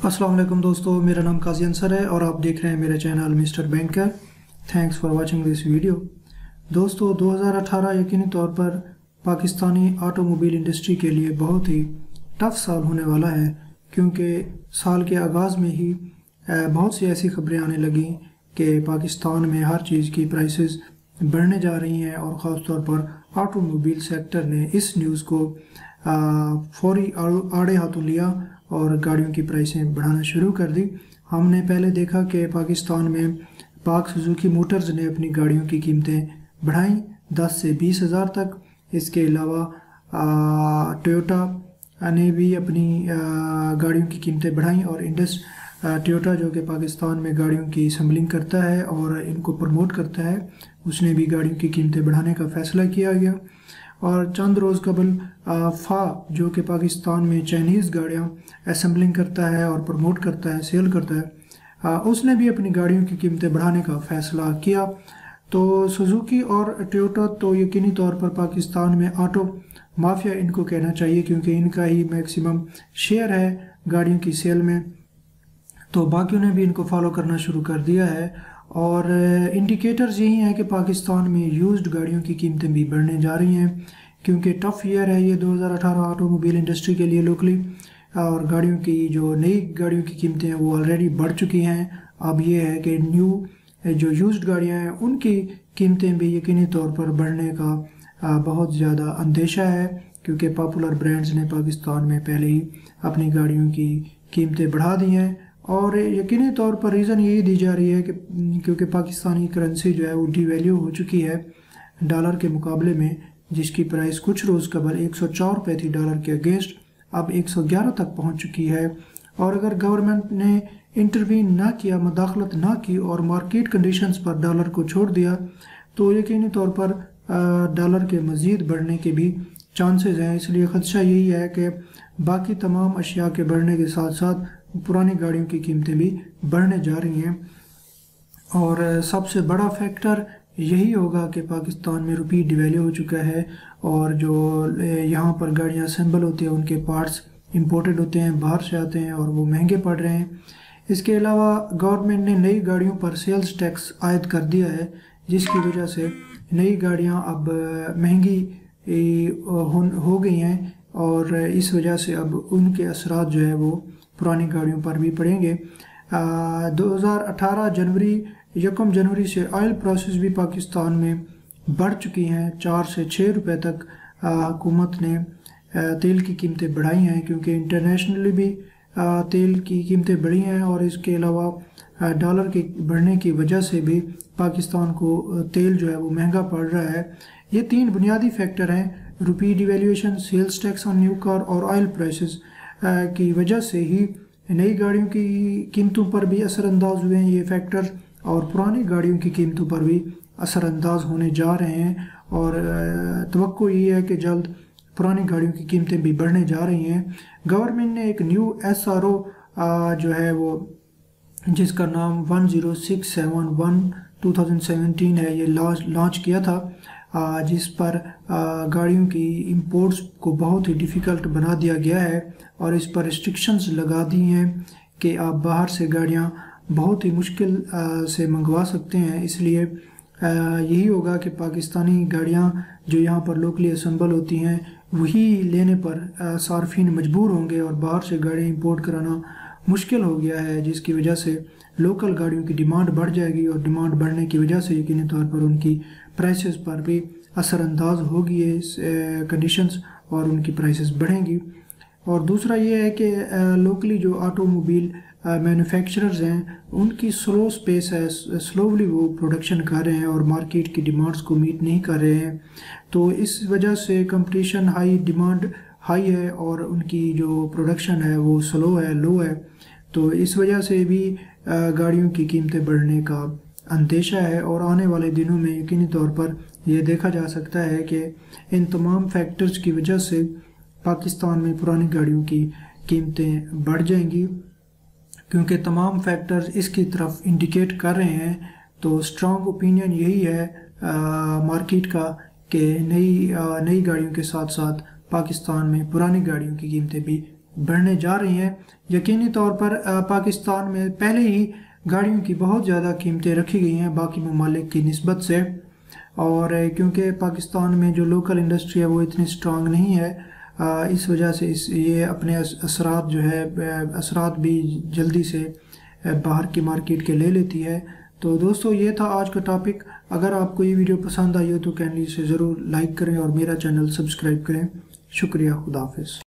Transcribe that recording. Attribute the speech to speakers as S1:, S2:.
S1: अस्सलाम वालेकुम दोस्तों, मेरा नाम काजी अंसर है और आप देख रहे हैं मेरा channel mister banker. Thanks for watching this video. दोस्तों 2018 यकीनी तौर पर पाकिस्तानी ऑटोमोबाइल इंडस्ट्री के लिए बहुत ही टफ साल होने वाला है, क्योंकि साल के आगाज़ में ही बहुत सी ऐसी खबरें आने लगी कि पाकिस्तान में हर चीज़ की प्राइसेस बढ़ने जा रही हैं और ख़ास तौर पर ऑटोमोबाइल सेक्टर ने इस न्यूज़ को फौरी आड़े हाथों लिया और गाड़ियों की प्राइसें बढ़ाना शुरू कर दी। हमने पहले देखा कि पाकिस्तान में पाक सुजुकी मोटर्स ने अपनी गाड़ियों की कीमतें बढ़ाई 10 से 20 हज़ार तक। इसके अलावा टोयोटा ने भी अपनी गाड़ियों की कीमतें बढ़ाई और इंडस टोयोटा जो कि पाकिस्तान में गाड़ियों की असम्बलिंग करता है और इनको प्रमोट करता है, उसने भी गाड़ियों की कीमतें बढ़ाने का फ़ैसला किया गया। और चंद रोज़ कबल फा जो कि पाकिस्तान में चाइनीज़ गाड़ियाँ असम्बलिंग करता है और प्रमोट करता है, सेल करता है, उसने भी अपनी गाड़ियों की कीमतें बढ़ाने का फ़ैसला किया। तो सुजुकी और टोयोटा तो यकीनी तौर पर पाकिस्तान में ऑटो माफिया इनको कहना चाहिए, क्योंकि इनका ही मैक्सिमम शेयर है गाड़ियों की सेल में। तो बाकियों ने भी इनको फॉलो करना शुरू कर दिया है और इंडिकेटर्स यही हैं कि पाकिस्तान में यूज्ड गाड़ियों की कीमतें भी बढ़ने जा रही हैं, क्योंकि टफ ईयर है ये 2018 ऑटोमोबाइल इंडस्ट्री के लिए लोकली। और गाड़ियों की जो नई गाड़ियों की कीमतें हैं वो ऑलरेडी बढ़ चुकी हैं। अब ये है कि न्यू जो यूज्ड गाड़ियां हैं उनकी कीमतें भी यकीनी तौर पर बढ़ने का बहुत ज़्यादा अंदेशा है, क्योंकि पॉपुलर ब्रांड्स ने पाकिस्तान में पहले ही अपनी गाड़ियों की कीमतें बढ़ा दी हैं। और यकीनी तौर पर रीज़न यही दी जा रही है कि क्योंकि पाकिस्तानी करेंसी जो है वो डिवैल्यू हो चुकी है डॉलर के मुकाबले में, जिसकी प्राइस कुछ रोज़ कबल 104 रुपये थी डॉलर के अगेंस्ट, अब 111 तक पहुंच चुकी है। और अगर गवर्नमेंट ने इंटरवीन ना किया, मदाखलत ना की और मार्केट कंडीशंस पर डॉलर को छोड़ दिया, तो यकीनी तौर पर डॉलर के मज़ीद बढ़ने के भी चांसेस हैं। इसलिए ख़दशा यही है कि बाकी तमाम अशिया के बढ़ने के साथ साथ पुरानी गाड़ियों की कीमतें भी बढ़ने जा रही हैं। और सबसे बड़ा फैक्टर यही होगा कि पाकिस्तान में रुपी डिवैल्यू हो चुका है और जो यहाँ पर गाड़ियाँ असेंबल होती हैं उनके पार्ट्स इंपोर्टेड होते हैं, बाहर से आते हैं और वो महंगे पड़ रहे हैं। इसके अलावा गवर्नमेंट ने नई गाड़ियों पर सेल्स टैक्स आयद कर दिया है, जिसकी वजह से नई गाड़ियाँ अब महंगी हो गई हैं और इस वजह से अब उनके असरात जो है वो पुरानी गाड़ियों पर भी पड़ेंगे। 2018 1 जनवरी से ऑयल प्राइसेस भी पाकिस्तान में बढ़ चुकी हैं। 4 से 6 रुपये तक हुकूमत ने तेल की कीमतें बढ़ाई हैं, क्योंकि इंटरनेशनली भी तेल की कीमतें बढ़ी हैं और इसके अलावा डॉलर के बढ़ने की वजह से भी पाकिस्तान को तेल जो है वो महंगा पड़ रहा है। ये 3 बुनियादी फैक्टर हैं, rupee devaluation, sales tax on new car और ऑयल प्राइसेस की वजह से ही नई गाड़ियों की कीमतों पर भी असरअंदाज हुए हैं ये फैक्टर, और पुरानी गाड़ियों की कीमतों पर भी असरअंदाज होने जा रहे हैं। और तवक्को ये है कि जल्द पुरानी गाड़ियों की कीमतें भी बढ़ने जा रही हैं। गवर्नमेंट ने एक न्यू SRO जो है वो जिसका नाम 10671 2017 है, ये लॉन्च किया था, जिस पर गाड़ियों की इंपोर्ट्स को बहुत ही डिफ़िकल्ट बना दिया गया है और इस पर रिस्ट्रिक्शंस लगा दी हैं कि आप बाहर से गाड़ियां बहुत ही मुश्किल से मंगवा सकते हैं। इसलिए यही होगा कि पाकिस्तानी गाड़ियां जो यहाँ पर लोकली असम्बल होती हैं वही लेने पर सार्फिन मजबूर होंगे और बाहर से गाड़ियाँ इंपोर्ट कराना मुश्किल हो गया है, जिसकी वजह से लोकल गाड़ियों की डिमांड बढ़ जाएगी और डिमांड बढ़ने की वजह से यकीनी तौर पर उनकी प्राइसेस पर भी असरअंदाज होगी ये कंडीशंस और उनकी प्राइसेस बढ़ेंगी। और दूसरा ये है कि लोकली जो ऑटोमोबाइल मैन्युफैक्चरर्स हैं उनकी स्लो स्पेस है, स्लोली वो प्रोडक्शन कर रहे हैं और मार्केट की डिमांड्स को मीट नहीं कर रहे हैं। तो इस वजह से कंपटीशन हाई, डिमांड हाई है और उनकी जो प्रोडक्शन है वो स्लो है, लो है। तो इस वजह से भी गाड़ियों की कीमतें बढ़ने का अंदेशा है और आने वाले दिनों में यकीनी तौर पर यह देखा जा सकता है कि इन तमाम फैक्टर्स की वजह से पाकिस्तान में पुरानी गाड़ियों की कीमतें बढ़ जाएंगी, क्योंकि तमाम फैक्टर्स इसकी तरफ इंडिकेट कर रहे हैं। तो स्ट्रॉन्ग ओपिनियन यही है मार्केट का कि नई गाड़ियों के साथ साथ पाकिस्तान में पुरानी गाड़ियों की कीमतें भी बढ़ने जा रही हैं। यकीनी तौर पर पाकिस्तान में पहले ही गाड़ियों की बहुत ज़्यादा कीमतें रखी गई हैं बाकी ममालिक की निस्बत से, और क्योंकि पाकिस्तान में जो लोकल इंडस्ट्री है वो इतनी स्ट्रांग नहीं है, इस वजह से ये अपने असरात जो है असरात भी जल्दी से बाहर की मार्केट के ले लेती है। तो दोस्तों ये था आज का टॉपिक। अगर आपको ये वीडियो पसंद आई हो तो कैंडली से ज़रूर लाइक करें और मेरा चैनल सब्सक्राइब करें। शुक्रिया, खुदा हाफिज़।